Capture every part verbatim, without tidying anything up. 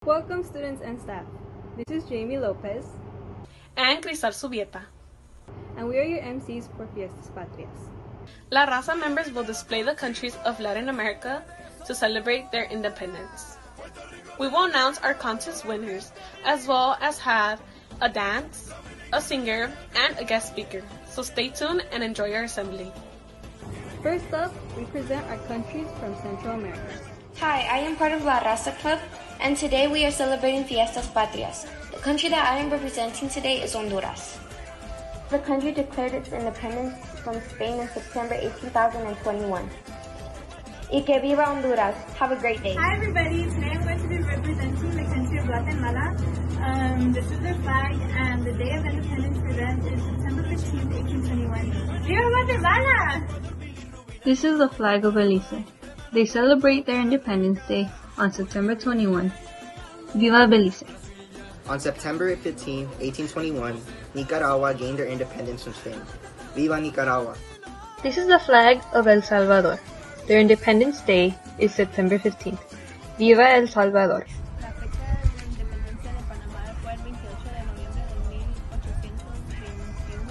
Welcome students and staff. This is Jamie Lopez. And Cristal Subieta. And we are your M Cs for Fiestas Patrias. La Raza members will display the countries of Latin America to celebrate their independence. We will announce our contest winners, as well as have a dance, a singer, and a guest speaker. So stay tuned and enjoy our assembly. First up, we present our countries from Central America. Hi, I am part of La Raza Club, and today we are celebrating Fiestas Patrias. The country that I am representing today is Honduras. The country declared its independence from Spain in September eighteen twenty-one. Y que viva Honduras. Have a great day. Hi everybody, today I'm going to be representing the country of Guatemala. Um, this is their flag, and the day of independence for them is September fifteenth, eighteen twenty-one. Viva Guatemala! This is the flag of Belize. They celebrate their Independence Day on September twenty-first. Viva Belize! On September fifteenth, eighteen twenty-one, Nicaragua gained their independence from Spain. Viva Nicaragua! This is the flag of El Salvador. Their Independence Day is September fifteenth. Viva El Salvador! La fecha de independencia de Panamá fue el veintiocho de noviembre de mil ochocientos veintiuno.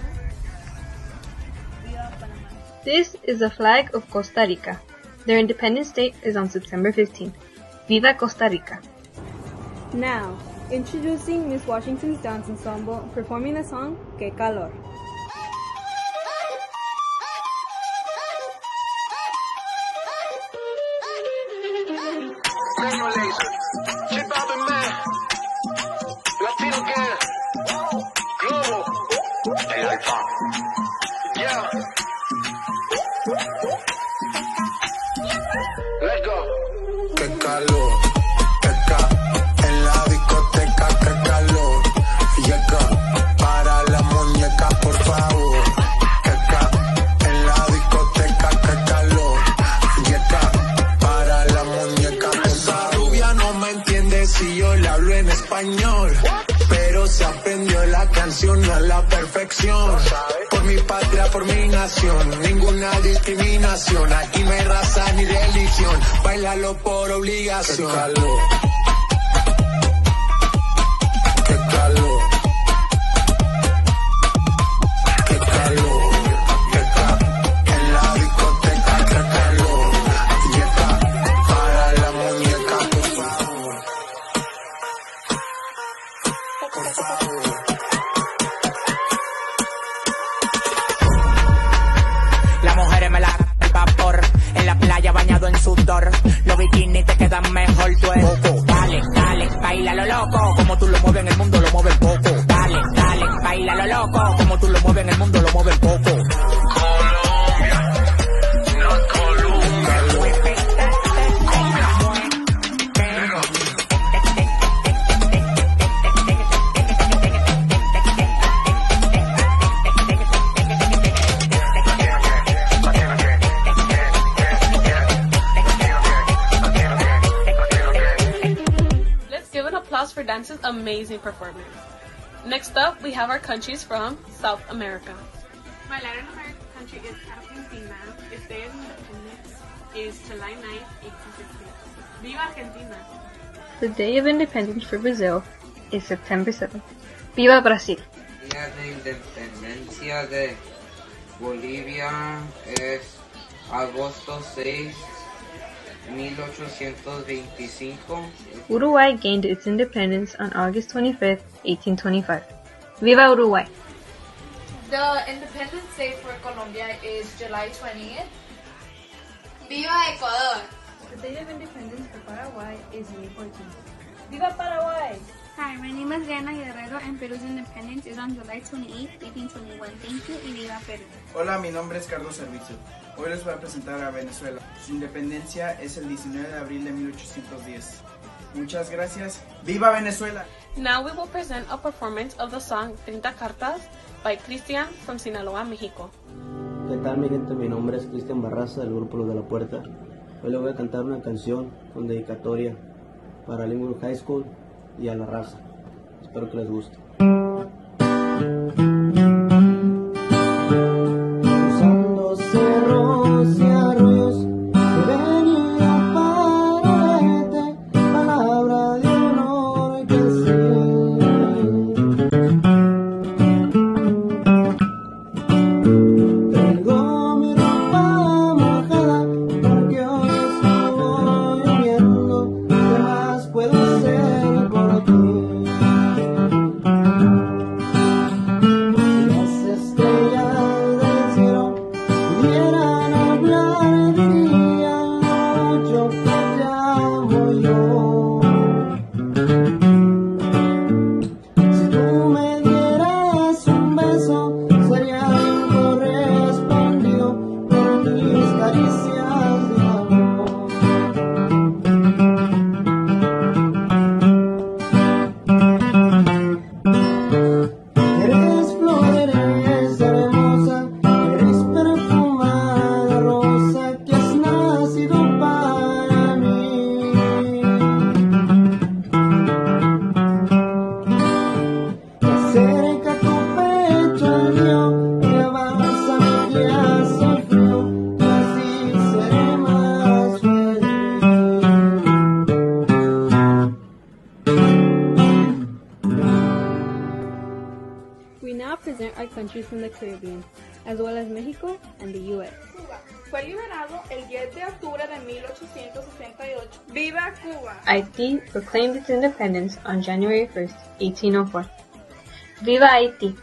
Viva Panamá! This is the flag of Costa Rica. Their Independence Day is on September fifteenth. Viva Costa Rica! Now, introducing Miss Washington's Dance Ensemble performing the song Que Calor. Let's go. Qué calor, qué ca en la discoteca, qué calor. Llega para la muñeca, por favor. Qué ca en la discoteca, qué calor. Llega para la muñeca, por favor. Esa rubia no me entiende si yo le hablo en español, pero se aprendió la canción a la perfección. Por mi patria, por mi nación, ninguna discriminación. Aquí no hay raza ni religión, bailalo por obligación. Qué calor, qué calor, qué calor, qué calor. En la discoteca, qué calor. Llega para la muñeca, por favor. Por favor. Las mujeres me la el vapor, en la playa bañado en sudor. Los bikinis te quedan mejor, tú eres poco. Dale, dale, baila lo loco, como tú lo mueves en el mundo lo mueves poco. Dale, dale, baila lo loco, como tú lo mueves en el mundo lo mueves poco. Colombia, no Colombia. For dance's amazing performance. Next up, we have our countries from South America. My Latin American country is Argentina. Its day of independence is July ninth, eighteen sixty. Viva Argentina! The Day of Independence for Brazil is September seventh. Viva Brasil! Día de Independencia de Bolivia es agosto seis, mil ochocientos veinticinco. Uruguay gained its independence on August twenty-fifth, eighteen twenty-five. Viva Uruguay! The Independence Day for Colombia is July twentieth. Viva Ecuador! The Day of Independence for Paraguay is May fourteenth. Viva Paraguay! Hi, my name is Diana Guerrero, and Peru's independence is on July twenty-eighth, eighteen twenty-one. Thank you y viva Perú. Hola, mi nombre es Carlos Servicio. Hoy les voy a presentar a Venezuela. Su independencia es el diecinueve de abril de mil ochocientos diez. Muchas gracias. ¡Viva Venezuela! Now we will present a performance of the song Treinta Cartas by Cristian from Sinaloa, Mexico. ¿Qué tal, mi gente? Mi nombre es Cristian Barraza del grupo Los de la Puerta. Hoy les voy a cantar una canción con dedicatoria para Linwood High School y a la raza. Espero que les guste. Cruzando cerros y arroyos, que venía para verte, palabra de honor. represent our countries from the Caribbean, as well as Mexico and the U S Cuba. Fue liberado el diez de octubre de mil ochocientos sesenta y ocho. ¡Viva Cuba! Haiti proclaimed its independence on January first, eighteen oh four. Viva Haiti!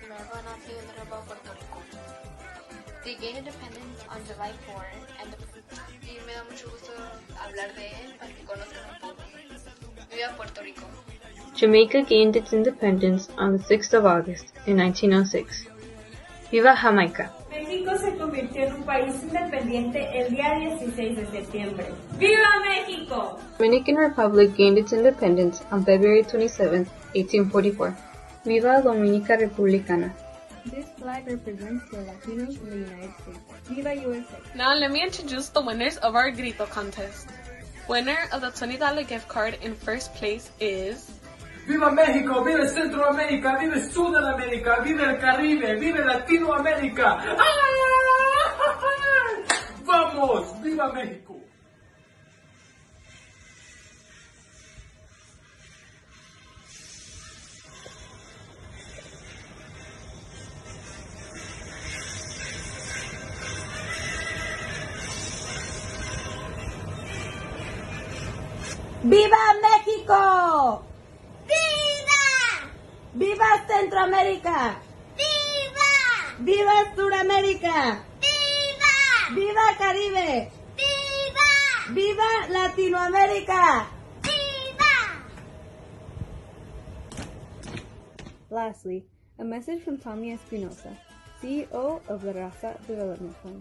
They gained independence on July fourth, and the... y me da mucho gusto hablar de él para que conozcan un poco. Viva Puerto Rico! Jamaica gained its independence on the sixth of August in nineteen oh six. Viva Jamaica! México se convirtió en un país independiente el día dieciséis de septiembre. ¡Viva México! Dominican Republic gained its independence on February twenty-seventh, eighteen forty-four. Viva Dominica Republicana! This flag represents the Latinos in the United States. Viva U S A! Now let me introduce the winners of our Grito contest. Winner of the twenty dollar gift card in first place is... ¡Viva México! ¡Vive Centroamérica! ¡Vive Sudamérica! ¡Vive el Caribe! ¡Vive Latinoamérica! ¡Ay! ¡Vamos! ¡Viva México! ¡Viva México! ¡Viva Centroamérica! ¡Viva! ¡Viva Suramérica! ¡Viva! ¡Viva Caribe! ¡Viva! ¡Viva Latinoamérica! ¡Viva! Lastly, a message from Tommy Espinosa, C E O of the Raza Development Fund.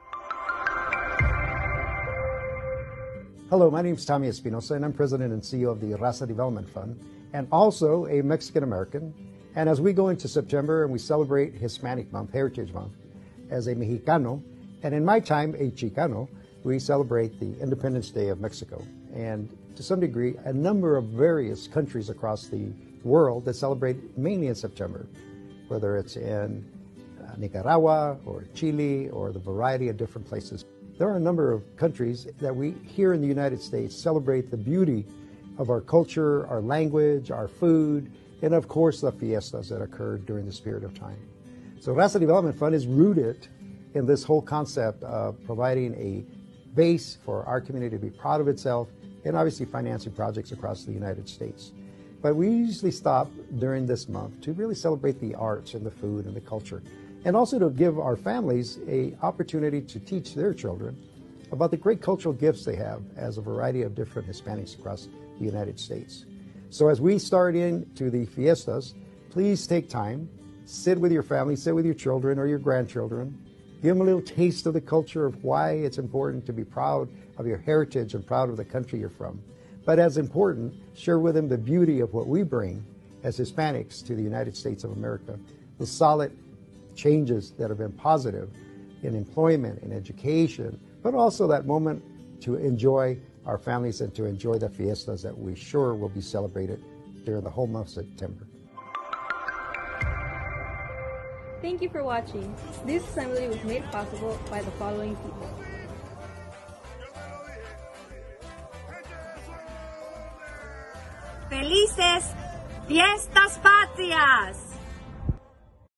Hello, my name is Tommy Espinosa, and I'm President and C E O of the Raza Development Fund, and also a Mexican-American. And as we go into September and we celebrate Hispanic Month, Heritage Month, as a Mexicano, and in my time, a Chicano, we celebrate the Independence Day of Mexico. And to some degree, a number of various countries across the world that celebrate mainly in September, whether it's in uh, Nicaragua or Chile or the variety of different places. There are a number of countries that we here in the United States celebrate the beauty of our culture, our language, our food, and of course the fiestas that occurred during this period of time. So Raza Development Fund is rooted in this whole concept of providing a base for our community to be proud of itself and obviously financing projects across the United States. But we usually stop during this month to really celebrate the arts and the food and the culture, and also to give our families an opportunity to teach their children about the great cultural gifts they have as a variety of different Hispanics across the United States. So as we start into the fiestas, please take time, sit with your family, sit with your children or your grandchildren, give them a little taste of the culture of why it's important to be proud of your heritage and proud of the country you're from. But as important, share with them the beauty of what we bring as Hispanics to the United States of America, the solid changes that have been positive in employment, in education, but also that moment to enjoy our families and to enjoy the fiestas that we sure will be celebrated during the whole month of September. Thank you for watching. This assembly was made possible by the following people. ¡Felices Fiestas Patrias!